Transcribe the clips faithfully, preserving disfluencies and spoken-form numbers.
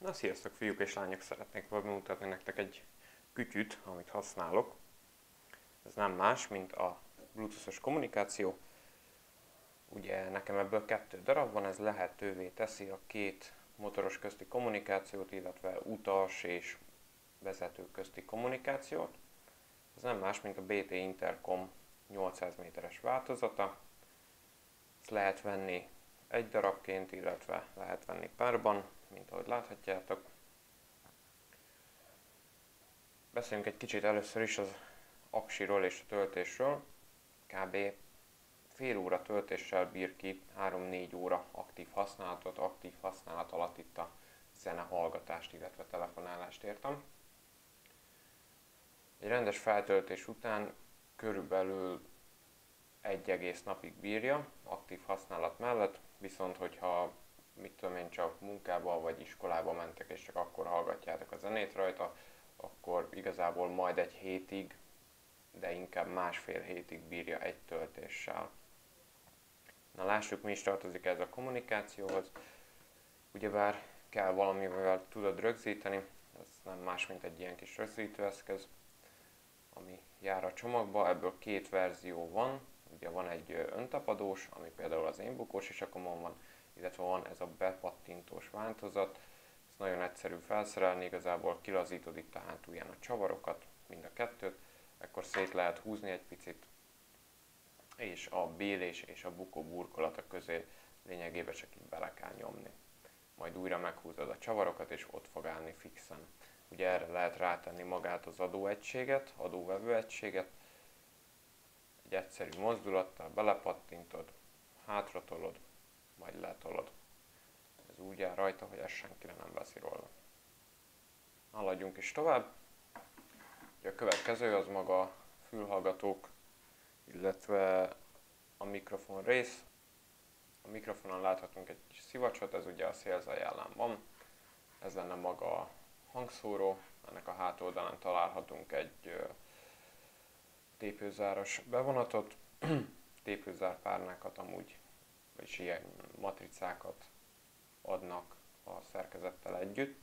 Na sziasztok fiúk és lányok, szeretnék bemutatni nektek egy kütyüt, amit használok. Ez nem más, mint a bluetoothos kommunikáció. Ugye nekem ebből kettő darab van, ez lehetővé teszi a két motoros közti kommunikációt, illetve utas és vezető közti kommunikációt. Ez nem más, mint a bé té Intercom nyolcszáz méteres változata. Ezt lehet venni egy darabként, illetve lehet venni párban, mint ahogy láthatjátok. Beszéljünk egy kicsit először is az aksiról és a töltésről. Kb. Fél óra töltéssel bír ki három-négy óra aktív használatot. Aktív használat alatt itt a zenehallgatást, illetve telefonálást értem. Egy rendes feltöltés után körülbelül egy egész napig bírja, aktív használat mellett, viszont hogyha mit tudom én, csak munkába vagy iskolába mentek és csak akkor hallgatjátok a zenét rajta, akkor igazából majd egy hétig, de inkább másfél hétig bírja egy töltéssel. Na lássuk, mi is tartozik ez a kommunikációhoz. Ugyebár kell valamivel tudod rögzíteni, ez nem más, mint egy ilyen kis rögzítőeszköz, ami jár a csomagba. Ebből két verzió van, ugye van egy öntapadós, ami például az én bukós isakomon van, illetve van ez a bepattintós változat. Ez nagyon egyszerű felszerelni, igazából kilazítod itt a hátulján a csavarokat, mind a kettőt, akkor szét lehet húzni egy picit, és a bélés és a bukó burkolata közé lényegében csak itt bele kell nyomni. Majd újra meghúzod a csavarokat, és ott fog állni fixen. Ugye erre lehet rátenni magát az adóegységet, adóvevőegységet. Egy egyszerű mozdulattal belepattintod, hátratolod, majd letolod. Ez úgy áll rajta, hogy ezt senki nem veszi róla. Haladjunk is tovább. Ugye a következő az maga a fülhallgatók, illetve a mikrofon rész. A mikrofonon láthatunk egy kis szivacsot, ez ugye a szélzajánlán van. Ez lenne maga a hangszóró, ennek a hátoldalán találhatunk egy tépőzáros bevonatot, tépőzárpárnákat amúgy, vagyis ilyen matricákat adnak a szerkezettel együtt.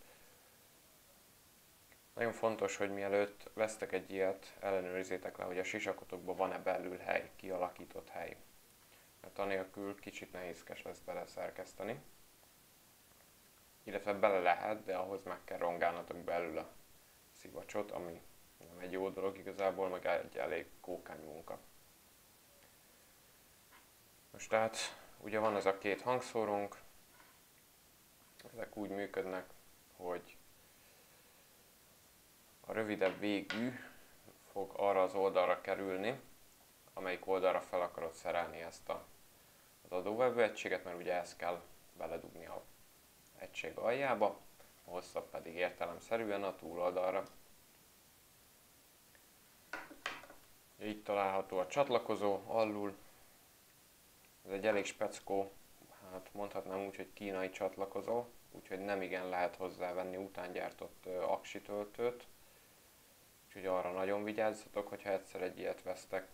Nagyon fontos, hogy mielőtt vesztek egy ilyet, ellenőrizzétek le, hogy a sisakotokban van-e belül hely, kialakított hely. Mert anélkül kicsit nehézkes lesz beleszerkeszteni. Illetve bele lehet, de ahhoz meg kell rongálnatok belül a szivacsot, ami nem egy jó dolog igazából, meg egy elég kókány munka. Most tehát ugye van ez a két hangszórónk, ezek úgy működnek, hogy a rövidebb végű fog arra az oldalra kerülni, amelyik oldalra fel akarod szerelni ezt a, az adóvevő egységet, mert ugye ezt kell beledugni a egység aljába, a hosszabb pedig értelemszerűen a túloldalra. Így található a csatlakozó alul. Ez egy elég speckó, hát mondhatnám úgy, hogy kínai csatlakozó, úgyhogy nem igen lehet hozzávenni utángyártott aksi töltőt. Úgyhogy arra nagyon vigyázzatok, hogyha egyszer egy ilyet vesztek,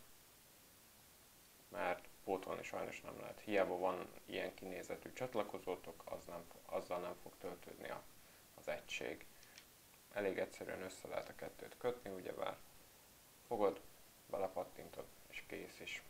mert pótolni sajnos nem lehet. Hiába van ilyen kinézetű csatlakozótok, az nem, azzal nem fog töltődni a, az egység. Elég egyszerűen össze lehet a kettőt kötni, ugyebár fogod, belepattintod, és kész is.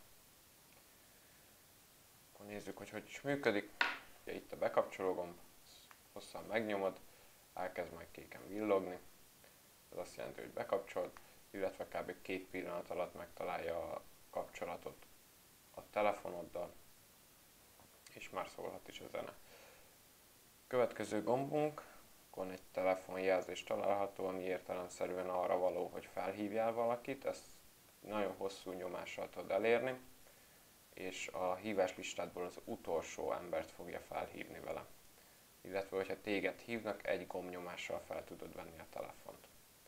Akkor nézzük, hogy hogy is működik. Ugye itt a bekapcsoló gomb, hosszan megnyomod, elkezd majd kéken villogni. Ez azt jelenti, hogy bekapcsolod, illetve kb. Két pillanat alatt megtalálja a kapcsolatot a telefonoddal, és már szólhat is a zene. Következő gombunkon egy telefonjelzés található, ami értelemszerűen arra való, hogy felhívjál valakit. Ezt nagyon hosszú nyomással tudod elérni, és a híváslistádból az utolsó embert fogja felhívni vele. Illetve, hogyha téged hívnak, egy gombnyomással fel tudod venni a telefont.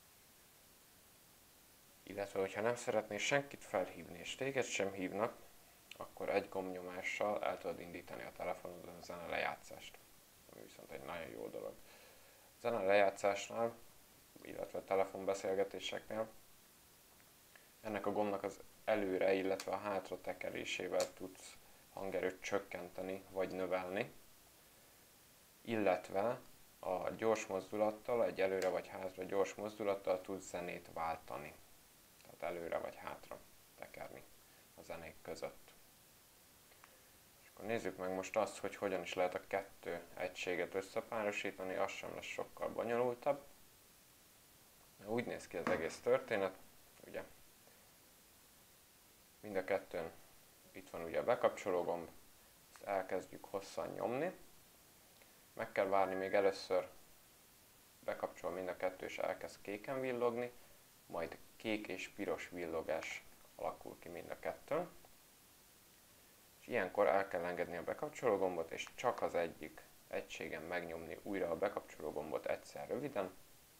Illetve, hogyha nem szeretnél senkit felhívni, és téged sem hívnak, akkor egy gombnyomással el tudod indítani a telefonodon a zene lejátszást. Ami viszont egy nagyon jó dolog. A zene lejátszásnál, illetve a telefonbeszélgetéseknél ennek a gombnak az előre, illetve a hátra tekerésével tudsz hangerőt csökkenteni vagy növelni. Illetve a gyors mozdulattal, egy előre vagy hátra gyors mozdulattal tudsz zenét váltani. Tehát előre vagy hátra tekerni a zenék között. És akkor nézzük meg most azt, hogy hogyan is lehet a kettő egységet összepárosítani, az sem lesz sokkal bonyolultabb. Úgy néz ki az egész történet, ugye mind a kettőn itt van ugye a bekapcsoló gomb, ezt elkezdjük hosszan nyomni. Meg kell várni, még először bekapcsol mind a kettő, és elkezd kéken villogni, majd kék és piros villogás alakul ki mind a kettőn. És ilyenkor el kell engedni a bekapcsoló gombot, és csak az egyik egységen megnyomni újra a bekapcsoló gombot egyszer röviden.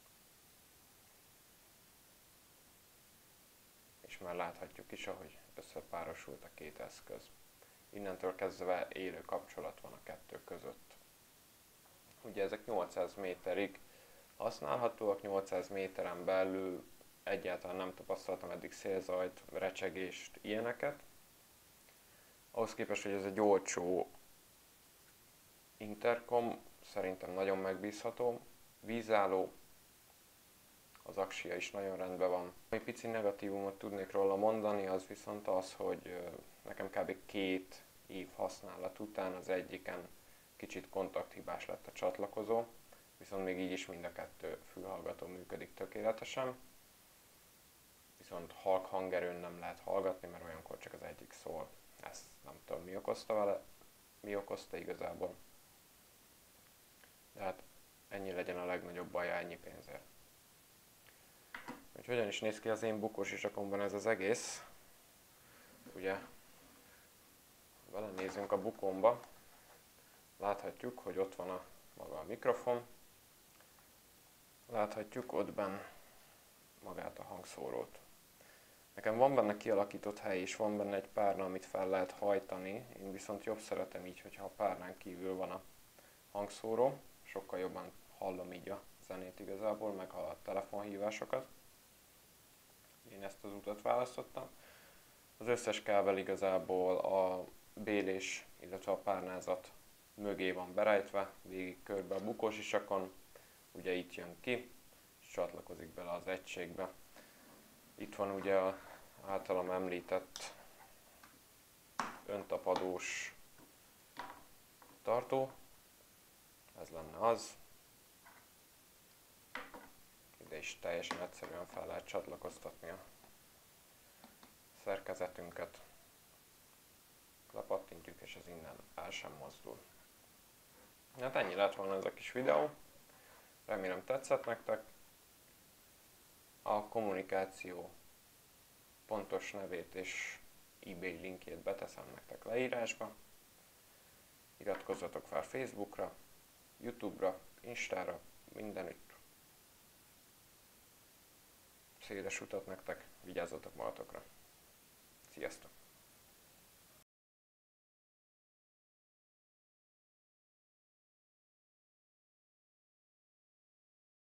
És már láthatjuk is, ahogy összepárosult a két eszköz. Innentől kezdve élő kapcsolat van a kettő között. Ugye ezek nyolcszáz méterig használhatóak, nyolcszáz méteren belül egyáltalán nem tapasztaltam eddig szélzajt, recsegést, ilyeneket. Ahhoz képest, hogy ez egy olcsó interkom, szerintem nagyon megbízható, vízálló, az aksia is nagyon rendben van. Egy pici negatívumot tudnék róla mondani, az viszont az, hogy nekem kb. két év használat után az egyiken kicsit kontakthibás lett a csatlakozó, viszont még így is mind a kettő fülhallgató működik tökéletesen. Viszont halk hangerőn nem lehet hallgatni, mert olyankor csak az egyik szól. Ezt nem tudom, mi okozta vele, mi okozta igazából. De hát ennyi legyen a legnagyobb baja ennyi pénzért. Hogy hogyan is néz ki az én bukós isakomban ez az egész. Ugye, belenézünk a bukómba, láthatjuk, hogy ott van a maga a mikrofon, láthatjuk ott benn magát a hangszórót. Nekem van benne kialakított hely, és van benne egy párna, amit fel lehet hajtani, én viszont jobb szeretem így, hogyha a párnán kívül van a hangszóró, sokkal jobban hallom így a zenét igazából, meg a telefonhívásokat. Én ezt az utat választottam. Az összes kábel igazából a bélés, illetve a párnázat mögé van berejtve, végig körbe a bukós isakon, ugye itt jön ki, és csatlakozik bele az egységbe. Itt van ugye az általam említett öntapadós tartó, ez lenne az. Ide is teljesen egyszerűen fel lehet csatlakoztatni a szerkezetünket. Lepattintjuk, és ez innen el sem mozdul. Hát ennyi lett volna ez a kis videó. Remélem tetszett nektek. A kommunikáció pontos nevét és eBay linkjét beteszem nektek leírásba. Iratkozzatok fel Facebookra, YouTube-ra, Instára, mindenütt. Széles utat nektek, vigyázzatok magatokra. Sziasztok!